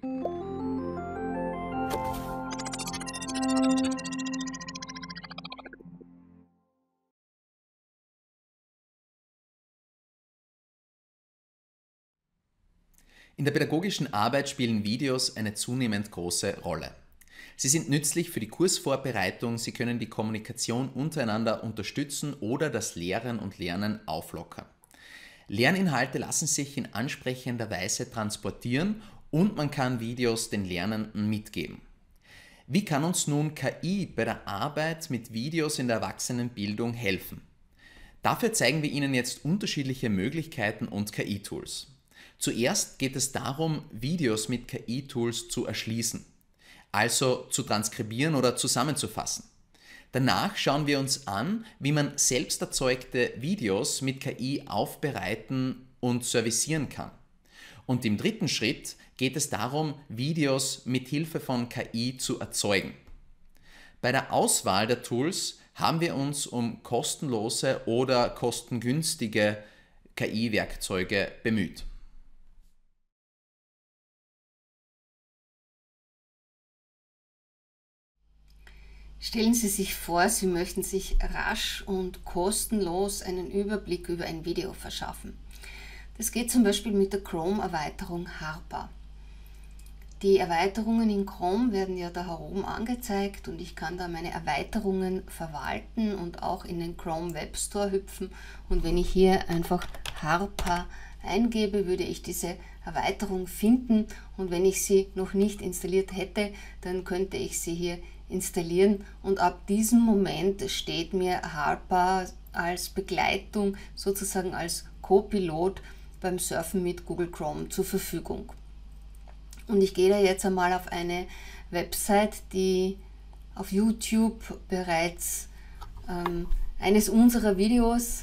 In der pädagogischen Arbeit spielen Videos eine zunehmend große Rolle. Sie sind nützlich für die Kursvorbereitung, sie können die Kommunikation untereinander unterstützen oder das Lehren und Lernen auflockern. Lerninhalte lassen sich in ansprechender Weise transportieren und man kann Videos den Lernenden mitgeben. Wie kann uns nun KI bei der Arbeit mit Videos in der Erwachsenenbildung helfen? Dafür zeigen wir Ihnen jetzt unterschiedliche Möglichkeiten und KI-Tools. Zuerst geht es darum, Videos mit KI-Tools zu erschließen, also zu transkribieren oder zusammenzufassen. Danach schauen wir uns an, wie man selbst erzeugte Videos mit KI aufbereiten und servicieren kann. Und im dritten Schritt geht es darum, Videos mit Hilfe von KI zu erzeugen. Bei der Auswahl der Tools haben wir uns um kostenlose oder kostengünstige KI-Werkzeuge bemüht. Stellen Sie sich vor, Sie möchten sich rasch und kostenlos einen Überblick über ein Video verschaffen. Das geht zum Beispiel mit der Chrome-Erweiterung Harper. Die Erweiterungen in Chrome werden ja da oben angezeigt und ich kann da meine Erweiterungen verwalten und auch in den Chrome Web Store hüpfen. Und wenn ich hier einfach Harper eingebe, würde ich diese Erweiterung finden und wenn ich sie noch nicht installiert hätte, dann könnte ich sie hier installieren und ab diesem Moment steht mir Harper als Begleitung, sozusagen als Co-Pilot beim Surfen mit Google Chrome zur Verfügung. Und ich gehe da jetzt einmal auf eine Website, die auf YouTube bereits eines unserer Videos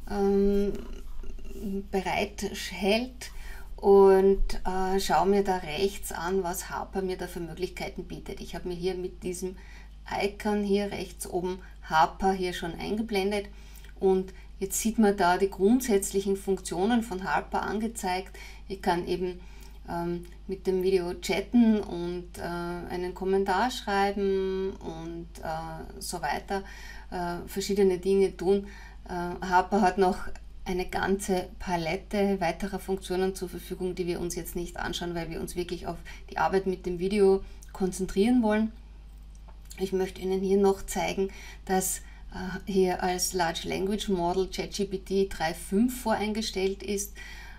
bereithält und schaue mir da rechts an, was Harper mir da für Möglichkeiten bietet. Ich habe mir hier mit diesem Icon hier rechts oben Harper hier schon eingeblendet und jetzt sieht man da die grundsätzlichen Funktionen von Harper angezeigt. Ich kann eben mit dem Video chatten und einen Kommentar schreiben und so weiter, verschiedene Dinge tun. Harper hat noch eine ganze Palette weiterer Funktionen zur Verfügung, die wir uns jetzt nicht anschauen, weil wir uns wirklich auf die Arbeit mit dem Video konzentrieren wollen. Ich möchte Ihnen hier noch zeigen, dass hier als Large Language Model ChatGPT 3.5 voreingestellt ist.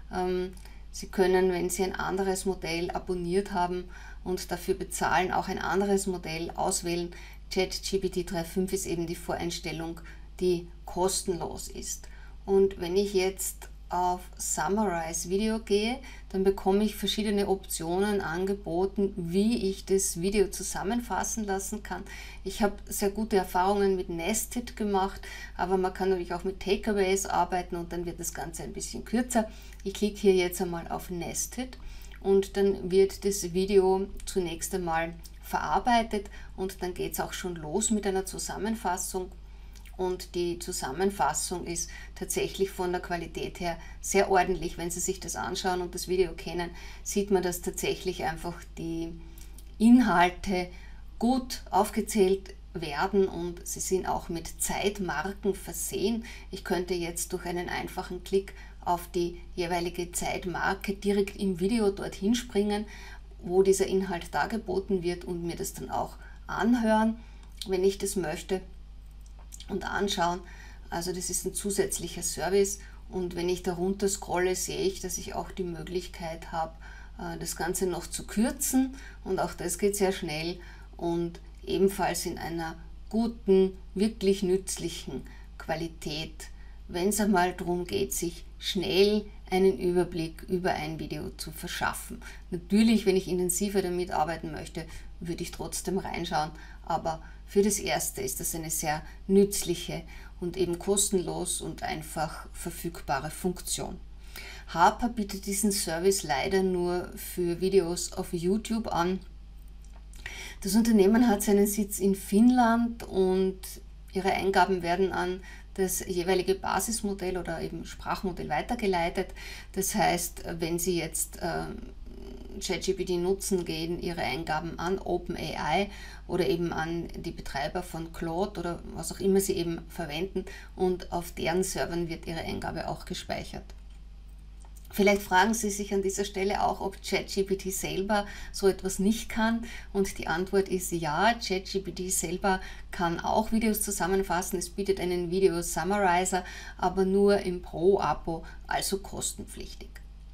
Sie können, wenn Sie ein anderes Modell abonniert haben und dafür bezahlen, auch ein anderes Modell auswählen. ChatGPT 3.5 ist eben die Voreinstellung, die kostenlos ist. Und wenn ich jetzt auf Summarize Video gehe, dann bekomme ich verschiedene Optionen angeboten, wie ich das Video zusammenfassen lassen kann. Ich habe sehr gute Erfahrungen mit Nested gemacht, aber man kann natürlich auch mit Takeaways arbeiten und dann wird das Ganze ein bisschen kürzer. Ich klicke hier jetzt einmal auf Nested und dann wird das Video zunächst einmal verarbeitet und dann geht es auch schon los mit einer Zusammenfassung. Und die Zusammenfassung ist tatsächlich von der Qualität her sehr ordentlich. Wenn Sie sich das anschauen und das Video kennen, sieht man, dass tatsächlich einfach die Inhalte gut aufgezählt werden und sie sind auch mit Zeitmarken versehen. Ich könnte jetzt durch einen einfachen Klick auf die jeweilige Zeitmarke direkt im Video dorthin springen, wo dieser Inhalt dargeboten wird und mir das dann auch anhören, wenn ich das möchte. Und anschauen, also das ist ein zusätzlicher Service und wenn ich da runter scrolle, sehe ich, dass ich auch die Möglichkeit habe, das Ganze noch zu kürzen und auch das geht sehr schnell und ebenfalls in einer guten, wirklich nützlichen Qualität, wenn es einmal darum geht, sich schnell einen Überblick über ein Video zu verschaffen. Natürlich, wenn ich intensiver damit arbeiten möchte, würde ich trotzdem reinschauen, aber für das Erste ist das eine sehr nützliche und eben kostenlos und einfach verfügbare Funktion. Harper bietet diesen Service leider nur für Videos auf YouTube an. Das Unternehmen hat seinen Sitz in Finnland und Ihre Eingaben werden an das jeweilige Basismodell oder eben Sprachmodell weitergeleitet. Das heißt, wenn Sie jetzt ChatGPT nutzen, gehen ihre Eingaben an OpenAI oder eben an die Betreiber von Claude oder was auch immer sie eben verwenden, und auf deren Servern wird ihre Eingabe auch gespeichert. Vielleicht fragen Sie sich an dieser Stelle auch, ob ChatGPT selber so etwas nicht kann, und die Antwort ist ja, ChatGPT selber kann auch Videos zusammenfassen. Es bietet einen Video Summarizer, aber nur im Pro-Abo, also kostenpflichtig.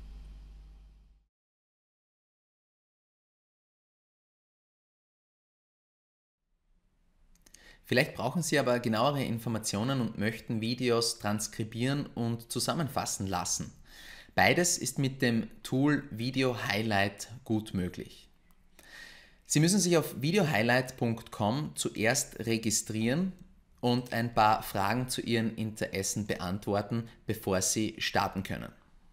Vielleicht brauchen Sie aber genauere Informationen und möchten Videos transkribieren und zusammenfassen lassen. Beides ist mit dem Tool Video Highlight gut möglich. Sie müssen sich auf videohighlight.com zuerst registrieren und ein paar Fragen zu Ihren Interessen beantworten, bevor Sie starten können.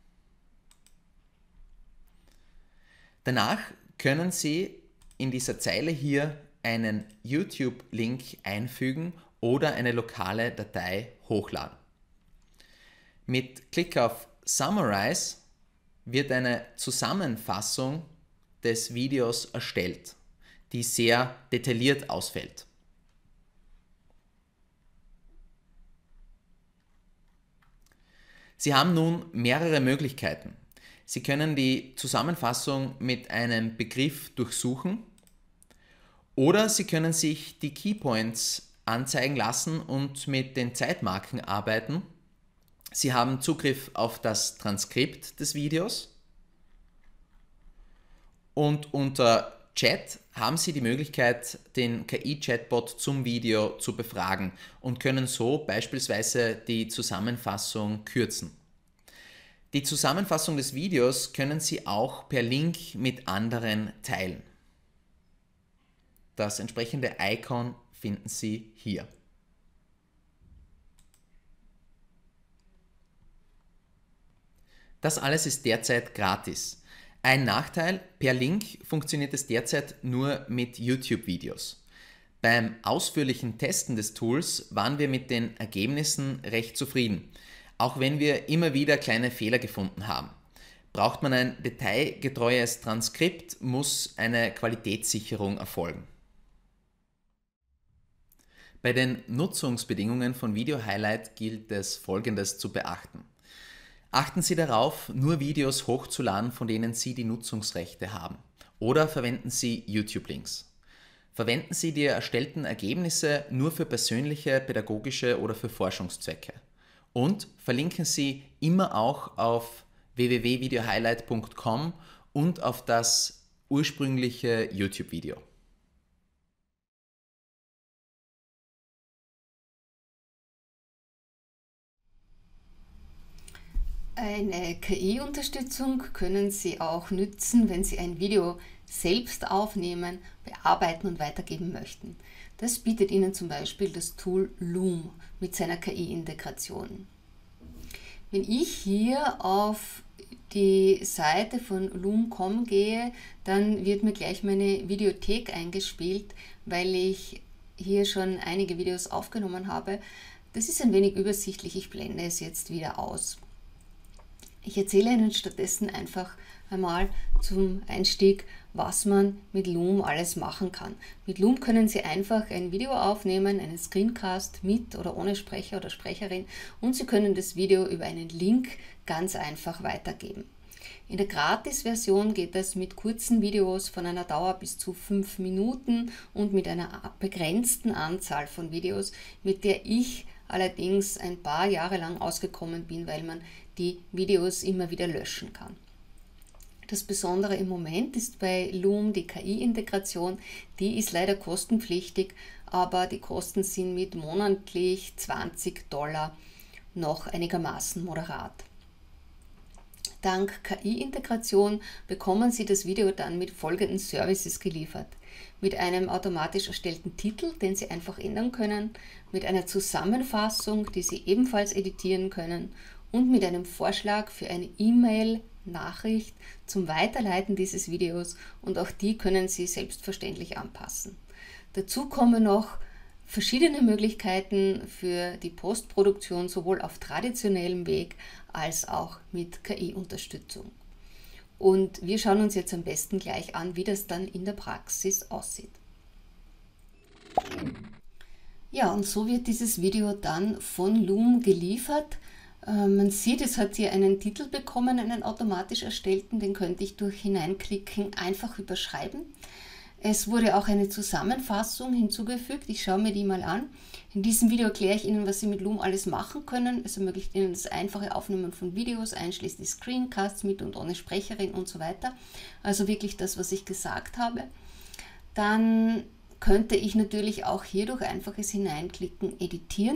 Danach können Sie in dieser Zeile hier einen YouTube-Link einfügen oder eine lokale Datei hochladen. Mit Klick auf Summarize wird eine Zusammenfassung des Videos erstellt, die sehr detailliert ausfällt. Sie haben nun mehrere Möglichkeiten. Sie können die Zusammenfassung mit einem Begriff durchsuchen oder Sie können sich die Keypoints anzeigen lassen und mit den Zeitmarken arbeiten. Sie haben Zugriff auf das Transkript des Videos und unter Chat haben Sie die Möglichkeit, den KI-Chatbot zum Video zu befragen und können so beispielsweise die Zusammenfassung kürzen. Die Zusammenfassung des Videos können Sie auch per Link mit anderen teilen. Das entsprechende Icon finden Sie hier. Das alles ist derzeit gratis. Ein Nachteil: per Link funktioniert es derzeit nur mit YouTube-Videos. Beim ausführlichen Testen des Tools waren wir mit den Ergebnissen recht zufrieden, auch wenn wir immer wieder kleine Fehler gefunden haben. Braucht man ein detailgetreues Transkript, muss eine Qualitätssicherung erfolgen. Bei den Nutzungsbedingungen von Video Highlight gilt es Folgendes zu beachten. Achten Sie darauf, nur Videos hochzuladen, von denen Sie die Nutzungsrechte haben. Oder verwenden Sie YouTube-Links. Verwenden Sie die erstellten Ergebnisse nur für persönliche, pädagogische oder für Forschungszwecke. Und verlinken Sie immer auch auf www.videohighlight.com und auf das ursprüngliche YouTube-Video. Eine KI-Unterstützung können Sie auch nützen, wenn Sie ein Video selbst aufnehmen, bearbeiten und weitergeben möchten. Das bietet Ihnen zum Beispiel das Tool Loom mit seiner KI-Integration. Wenn ich hier auf die Seite von Loom.com gehe, dann wird mir gleich meine Videothek eingespielt, weil ich hier schon einige Videos aufgenommen habe. Das ist ein wenig übersichtlich, ich blende es jetzt wieder aus. Ich erzähle Ihnen stattdessen einfach einmal zum Einstieg, was man mit Loom alles machen kann. Mit Loom können Sie einfach ein Video aufnehmen, einen Screencast mit oder ohne Sprecher oder Sprecherin, und Sie können das Video über einen Link ganz einfach weitergeben. In der Gratis-Version geht das mit kurzen Videos von einer Dauer bis zu 5 Minuten und mit einer begrenzten Anzahl von Videos, mit der ich allerdings ein paar Jahre lang ausgekommen bin, weil man die Videos immer wieder löschen kann. Das Besondere im Moment ist bei Loom die KI-Integration. Die ist leider kostenpflichtig, aber die Kosten sind mit monatlich $20 noch einigermaßen moderat. Dank KI-Integration bekommen Sie das Video dann mit folgenden Services geliefert: mit einem automatisch erstellten Titel, den Sie einfach ändern können, mit einer Zusammenfassung, die Sie ebenfalls editieren können, und mit einem Vorschlag für eine E-Mail-Nachricht zum Weiterleiten dieses Videos, und auch die können Sie selbstverständlich anpassen. Dazu kommen noch verschiedene Möglichkeiten für die Postproduktion, sowohl auf traditionellem Weg als auch mit KI-Unterstützung. Und wir schauen uns jetzt am besten gleich an, wie das dann in der Praxis aussieht. Ja, und so wird dieses Video dann von Loom geliefert. Man sieht, es hat hier einen Titel bekommen, einen automatisch erstellten, den könnte ich durch Hineinklicken einfach überschreiben. Es wurde auch eine Zusammenfassung hinzugefügt, ich schaue mir die mal an. In diesem Video erkläre ich Ihnen, was Sie mit Loom alles machen können. Es ermöglicht Ihnen das einfache Aufnehmen von Videos, einschließlich Screencasts mit und ohne Sprecherin und so weiter. Also wirklich das, was ich gesagt habe. Dann könnte ich natürlich auch hier durch einfaches Hineinklicken editieren.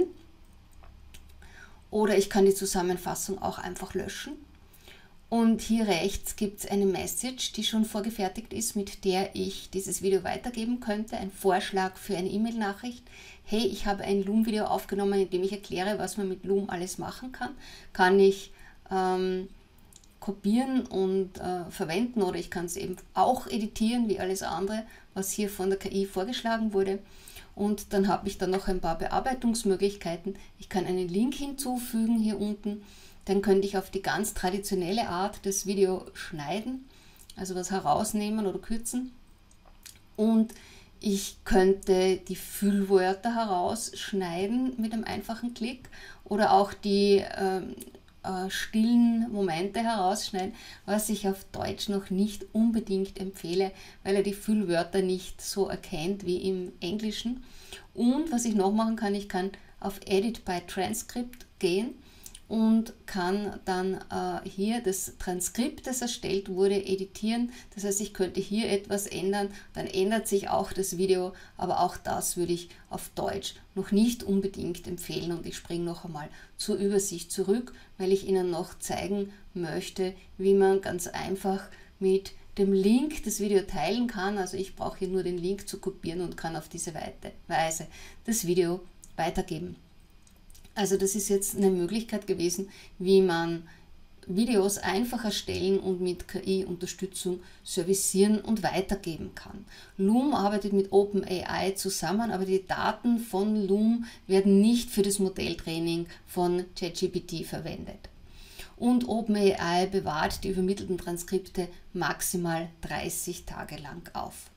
Oder ich kann die Zusammenfassung auch einfach löschen. Und hier rechts gibt es eine Message, die schon vorgefertigt ist, mit der ich dieses Video weitergeben könnte. Ein Vorschlag für eine E-Mail-Nachricht. Hey, ich habe ein Loom-Video aufgenommen, in dem ich erkläre, was man mit Loom alles machen kann. Kann ich kopieren und verwenden, oder ich kann es eben auch editieren, wie alles andere, was hier von der KI vorgeschlagen wurde. Und dann habe ich dann noch ein paar Bearbeitungsmöglichkeiten. Ich kann einen Link hinzufügen hier unten. Dann könnte ich auf die ganz traditionelle Art das Video schneiden, also was herausnehmen oder kürzen. Und ich könnte die Füllwörter herausschneiden mit einem einfachen Klick oder auch die stillen Momente herausschneiden, was ich auf Deutsch noch nicht unbedingt empfehle, weil er die Füllwörter nicht so erkennt wie im Englischen. Und was ich noch machen kann, ich kann auf Edit by Transcript gehen und kann dann hier das Transkript, das erstellt wurde, editieren. Das heißt, ich könnte hier etwas ändern, dann ändert sich auch das Video, aber auch das würde ich auf Deutsch noch nicht unbedingt empfehlen. Und ich springe noch einmal zur Übersicht zurück, weil ich Ihnen noch zeigen möchte, wie man ganz einfach mit dem Link das Video teilen kann. Also ich brauche hier nur den Link zu kopieren und kann auf diese Weise das Video weitergeben. Also das ist jetzt eine Möglichkeit gewesen, wie man Videos einfach erstellen und mit KI-Unterstützung servicieren und weitergeben kann. Loom arbeitet mit OpenAI zusammen, aber die Daten von Loom werden nicht für das Modelltraining von ChatGPT verwendet. Und OpenAI bewahrt die übermittelten Transkripte maximal 30 Tage lang auf.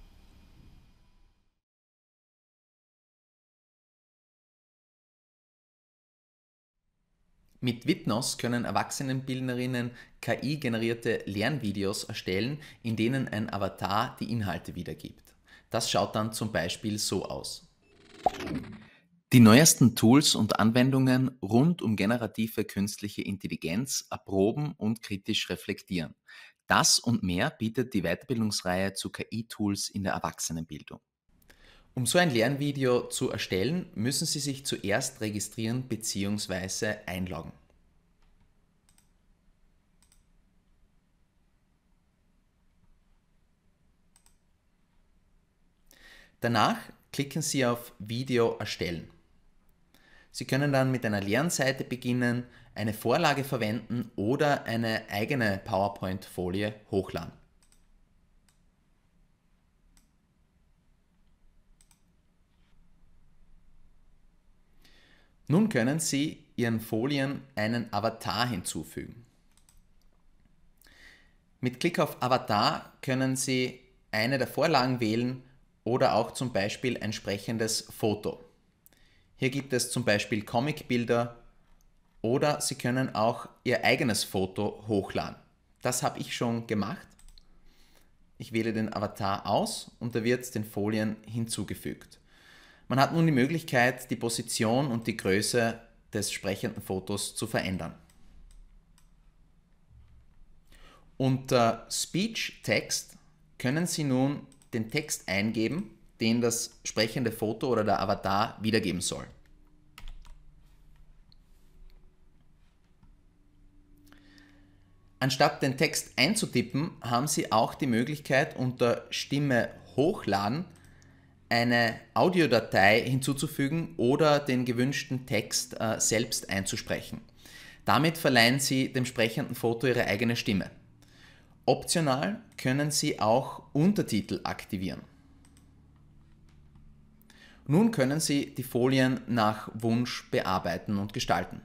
Mit Witnos können Erwachsenenbildnerinnen KI-generierte Lernvideos erstellen, in denen ein Avatar die Inhalte wiedergibt. Das schaut dann zum Beispiel so aus. Die neuesten Tools und Anwendungen rund um generative künstliche Intelligenz erproben und kritisch reflektieren. Das und mehr bietet die Weiterbildungsreihe zu KI-Tools in der Erwachsenenbildung. Um so ein Lernvideo zu erstellen, müssen Sie sich zuerst registrieren bzw. einloggen. Danach klicken Sie auf Video erstellen. Sie können dann mit einer Lernseite beginnen, eine Vorlage verwenden oder eine eigene PowerPoint-Folie hochladen. Nun können Sie Ihren Folien einen Avatar hinzufügen. Mit Klick auf Avatar können Sie eine der Vorlagen wählen oder auch zum Beispiel ein entsprechendes Foto. Hier gibt es zum Beispiel Comicbilder oder Sie können auch Ihr eigenes Foto hochladen. Das habe ich schon gemacht. Ich wähle den Avatar aus und er wird den Folien hinzugefügt. Man hat nun die Möglichkeit, die Position und die Größe des sprechenden Fotos zu verändern. Unter Speech Text können Sie nun den Text eingeben, den das sprechende Foto oder der Avatar wiedergeben soll. Anstatt den Text einzutippen, haben Sie auch die Möglichkeit, unter Stimme hochladen eine Audiodatei hinzuzufügen oder den gewünschten Text selbst einzusprechen. Damit verleihen Sie dem sprechenden Foto Ihre eigene Stimme. Optional können Sie auch Untertitel aktivieren. Nun können Sie die Folien nach Wunsch bearbeiten und gestalten.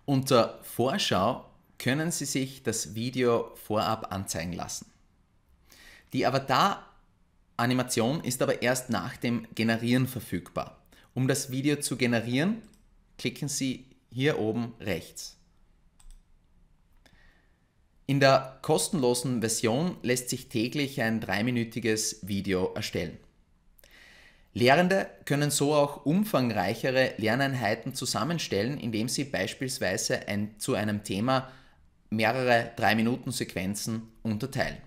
Unter Vorschau können Sie sich das Video vorab anzeigen lassen. Die Avatar-Animation ist aber erst nach dem Generieren verfügbar. Um das Video zu generieren, klicken Sie hier oben rechts. In der kostenlosen Version lässt sich täglich ein 3-minütiges Video erstellen. Lehrende können so auch umfangreichere Lerneinheiten zusammenstellen, indem sie beispielsweise zu einem Thema mehrere 3-Minuten-Sequenzen unterteilen.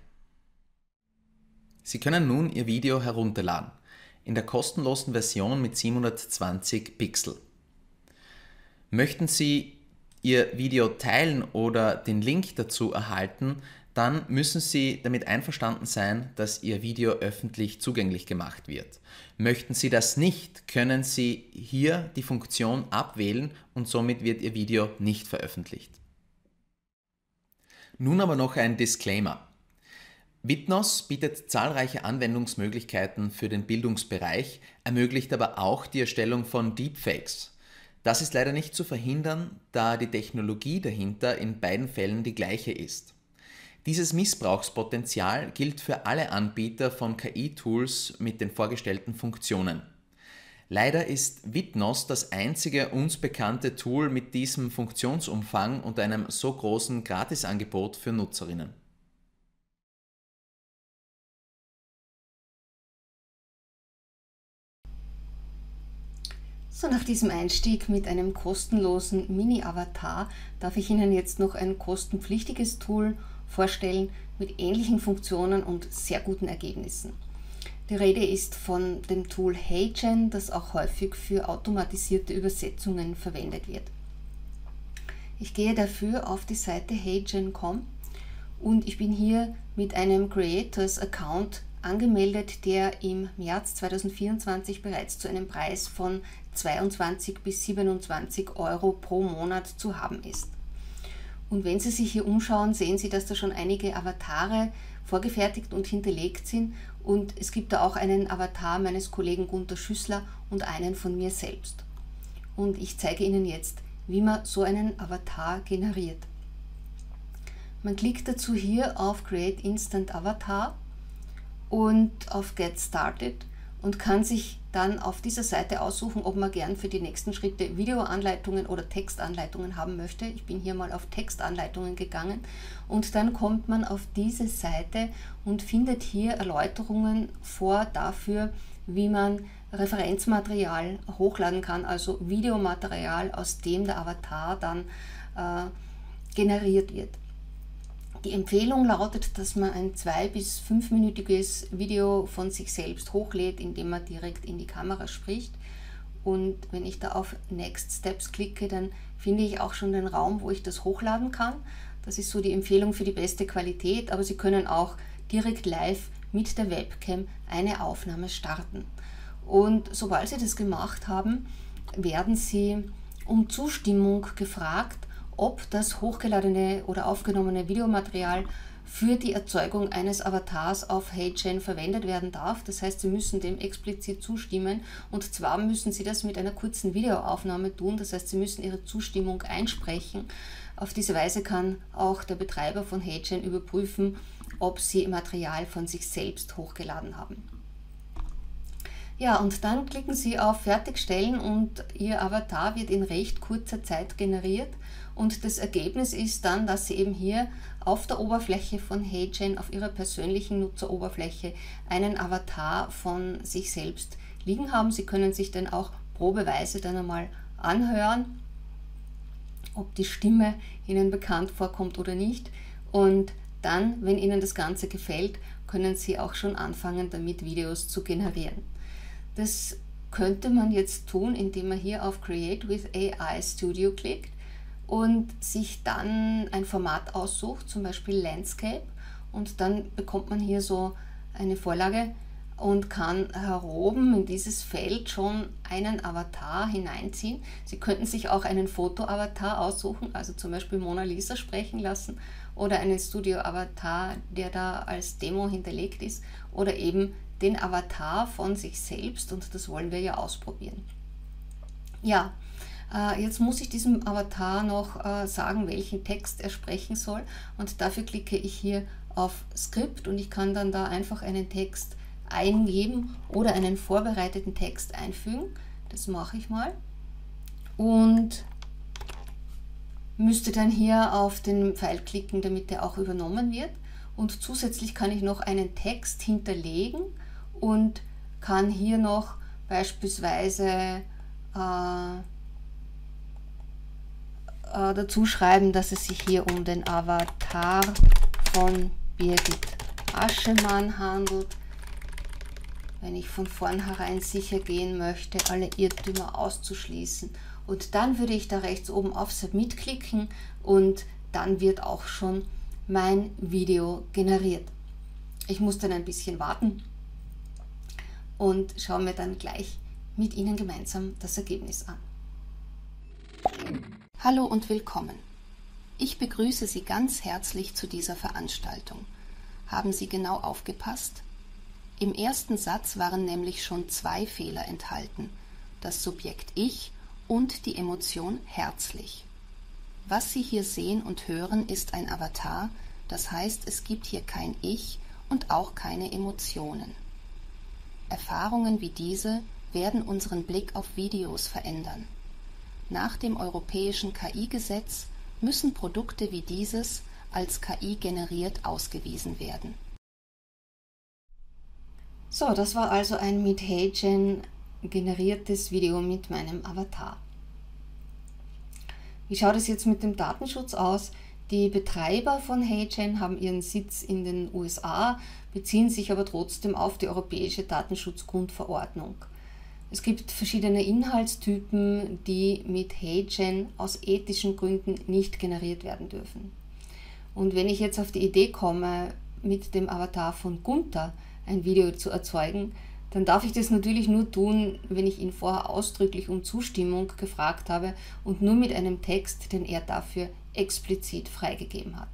Sie können nun Ihr Video herunterladen, in der kostenlosen Version mit 720 Pixel. Möchten Sie Ihr Video teilen oder den Link dazu erhalten, dann müssen Sie damit einverstanden sein, dass Ihr Video öffentlich zugänglich gemacht wird. Möchten Sie das nicht, können Sie hier die Funktion abwählen und somit wird Ihr Video nicht veröffentlicht. Nun aber noch ein Disclaimer. Vidnos bietet zahlreiche Anwendungsmöglichkeiten für den Bildungsbereich, ermöglicht aber auch die Erstellung von Deepfakes. Das ist leider nicht zu verhindern, da die Technologie dahinter in beiden Fällen die gleiche ist. Dieses Missbrauchspotenzial gilt für alle Anbieter von KI-Tools mit den vorgestellten Funktionen. Leider ist Vidnos das einzige uns bekannte Tool mit diesem Funktionsumfang und einem so großen Gratisangebot für Nutzerinnen. So, nach diesem Einstieg mit einem kostenlosen Mini-Avatar darf ich Ihnen jetzt noch ein kostenpflichtiges Tool vorstellen mit ähnlichen Funktionen und sehr guten Ergebnissen. Die Rede ist von dem Tool HeyGen, das auch häufig für automatisierte Übersetzungen verwendet wird. Ich gehe dafür auf die Seite heygen.com und ich bin hier mit einem Creators Account angemeldet, der im März 2024 bereits zu einem Preis von 22 bis 27 Euro pro Monat zu haben ist. Und wenn Sie sich hier umschauen, sehen Sie, dass da schon einige Avatare vorgefertigt und hinterlegt sind und es gibt da auch einen Avatar meines Kollegen Gunter Schüssler und einen von mir selbst. Und ich zeige Ihnen jetzt, wie man so einen Avatar generiert. Man klickt dazu hier auf Create Instant Avatar und auf Get Started und kann sich dann auf dieser Seite aussuchen, ob man gern für die nächsten Schritte Videoanleitungen oder Textanleitungen haben möchte. Ich bin hier mal auf Textanleitungen gegangen und dann kommt man auf diese Seite und findet hier Erläuterungen vor dafür, wie man Referenzmaterial hochladen kann, also Videomaterial, aus dem der Avatar dann generiert wird. Die Empfehlung lautet, dass man ein 2- bis 5-minütiges Video von sich selbst hochlädt, indem man direkt in die Kamera spricht. Und wenn ich da auf Next Steps klicke, dann finde ich auch schon den Raum, wo ich das hochladen kann. Das ist so die Empfehlung für die beste Qualität, aber Sie können auch direkt live mit der Webcam eine Aufnahme starten. Und sobald Sie das gemacht haben, werden Sie um Zustimmung gefragt, ob das hochgeladene oder aufgenommene Videomaterial für die Erzeugung eines Avatars auf HeyGen verwendet werden darf. Das heißt, Sie müssen dem explizit zustimmen und zwar müssen Sie das mit einer kurzen Videoaufnahme tun. Das heißt, Sie müssen Ihre Zustimmung einsprechen. Auf diese Weise kann auch der Betreiber von HeyGen überprüfen, ob Sie Material von sich selbst hochgeladen haben. Ja, und dann klicken Sie auf Fertigstellen und Ihr Avatar wird in recht kurzer Zeit generiert. Und das Ergebnis ist dann, dass Sie eben hier auf der Oberfläche von HeyGen, auf Ihrer persönlichen Nutzeroberfläche, einen Avatar von sich selbst liegen haben. Sie können sich dann auch probeweise dann einmal anhören, ob die Stimme Ihnen bekannt vorkommt oder nicht. Und dann, wenn Ihnen das Ganze gefällt, können Sie auch schon anfangen, damit Videos zu generieren. Das könnte man jetzt tun, indem man hier auf Create with AI Studio klickt und sich dann ein Format aussucht, zum Beispiel Landscape, und dann bekommt man hier so eine Vorlage und kann hier oben in dieses Feld schon einen Avatar hineinziehen. Sie könnten sich auch einen Foto-Avatar aussuchen, also zum Beispiel Mona Lisa sprechen lassen oder einen Studio-Avatar, der da als Demo hinterlegt ist, oder eben den Avatar von sich selbst, und das wollen wir ja ausprobieren. Ja, Jetzt muss ich diesem Avatar noch sagen, welchen Text er sprechen soll, und dafür klicke ich hier auf Skript und ich kann dann da einfach einen Text eingeben oder einen vorbereiteten Text einfügen. Das mache ich mal und müsste dann hier auf den Pfeil klicken, damit der auch übernommen wird. Und zusätzlich kann ich noch einen Text hinterlegen und kann hier noch beispielsweise dazu schreiben, dass es sich hier um den Avatar von Birgit Aschemann handelt. Wenn ich von vornherein sicher gehen möchte, alle Irrtümer auszuschließen. Und dann würde ich da rechts oben auf Submit klicken und dann wird auch schon mein Video generiert. Ich muss dann ein bisschen warten und schaue mir dann gleich mit Ihnen gemeinsam das Ergebnis an. Hallo und willkommen. Ich begrüße Sie ganz herzlich zu dieser Veranstaltung. Haben Sie genau aufgepasst? Im ersten Satz waren nämlich schon 2 Fehler enthalten: das Subjekt Ich und die Emotion herzlich. Was Sie hier sehen und hören, ist ein Avatar, das heißt, es gibt hier kein Ich und auch keine Emotionen. Erfahrungen wie diese werden unseren Blick auf Videos verändern. Nach dem europäischen KI-Gesetz müssen Produkte wie dieses als KI generiert ausgewiesen werden. So, das war also ein mit HeyGen generiertes Video mit meinem Avatar. Wie schaut es jetzt mit dem Datenschutz aus? Die Betreiber von HeyGen haben ihren Sitz in den USA, beziehen sich aber trotzdem auf die Europäische Datenschutzgrundverordnung. Es gibt verschiedene Inhaltstypen, die mit HeyGen aus ethischen Gründen nicht generiert werden dürfen. Und wenn ich jetzt auf die Idee komme, mit dem Avatar von Gunther ein Video zu erzeugen, dann darf ich das natürlich nur tun, wenn ich ihn vorher ausdrücklich um Zustimmung gefragt habe und nur mit einem Text, den er dafür explizit freigegeben hat.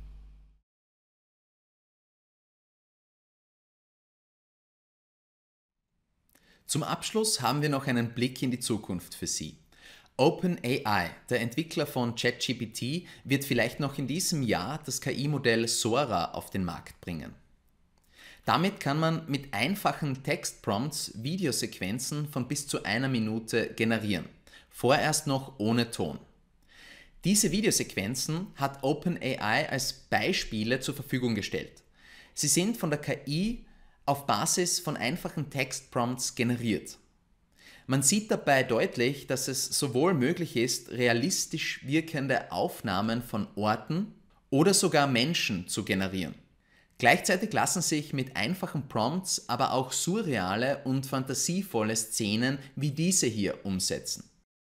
Zum Abschluss haben wir noch einen Blick in die Zukunft für Sie. OpenAI, der Entwickler von ChatGPT, wird vielleicht noch in diesem Jahr das KI-Modell Sora auf den Markt bringen. Damit kann man mit einfachen Textprompts Videosequenzen von bis zu 1 Minute generieren, vorerst noch ohne Ton. Diese Videosequenzen hat OpenAI als Beispiele zur Verfügung gestellt. Sie sind von der KI auf Basis von einfachen Textprompts generiert. Man sieht dabei deutlich, dass es sowohl möglich ist, realistisch wirkende Aufnahmen von Orten oder sogar Menschen zu generieren. Gleichzeitig lassen sich mit einfachen Prompts aber auch surreale und fantasievolle Szenen wie diese hier umsetzen.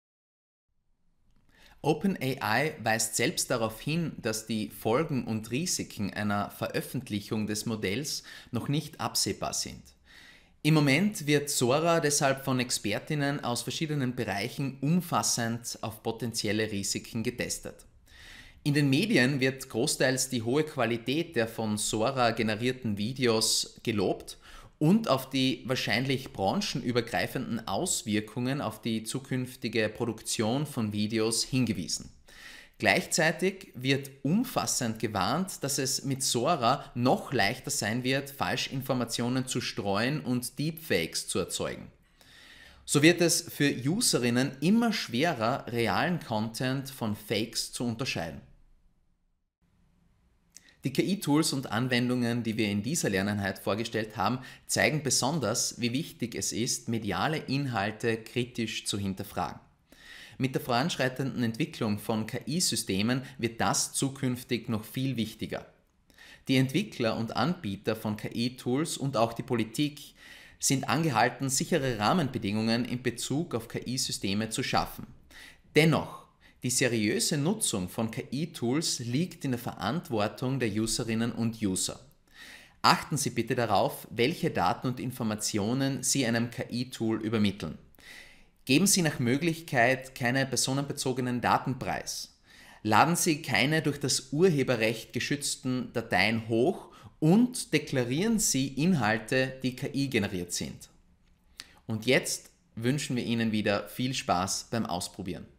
OpenAI weist selbst darauf hin, dass die Folgen und Risiken einer Veröffentlichung des Modells noch nicht absehbar sind. Im Moment wird Sora deshalb von Expertinnen aus verschiedenen Bereichen umfassend auf potenzielle Risiken getestet. In den Medien wird großteils die hohe Qualität der von Sora generierten Videos gelobt und auf die wahrscheinlich branchenübergreifenden Auswirkungen auf die zukünftige Produktion von Videos hingewiesen. Gleichzeitig wird umfassend gewarnt, dass es mit Sora noch leichter sein wird, Falschinformationen zu streuen und Deepfakes zu erzeugen. So wird es für Userinnen immer schwerer, realen Content von Fakes zu unterscheiden. Die KI-Tools und Anwendungen, die wir in dieser Lerneinheit vorgestellt haben, zeigen besonders, wie wichtig es ist, mediale Inhalte kritisch zu hinterfragen. Mit der voranschreitenden Entwicklung von KI-Systemen wird das zukünftig noch viel wichtiger. Die Entwickler und Anbieter von KI-Tools und auch die Politik sind angehalten, sichere Rahmenbedingungen in Bezug auf KI-Systeme zu schaffen. Dennoch, die seriöse Nutzung von KI-Tools liegt in der Verantwortung der Userinnen und User. Achten Sie bitte darauf, welche Daten und Informationen Sie einem KI-Tool übermitteln. Geben Sie nach Möglichkeit keine personenbezogenen Daten preis. Laden Sie keine durch das Urheberrecht geschützten Dateien hoch und deklarieren Sie Inhalte, die KI generiert sind. Und jetzt wünschen wir Ihnen wieder viel Spaß beim Ausprobieren.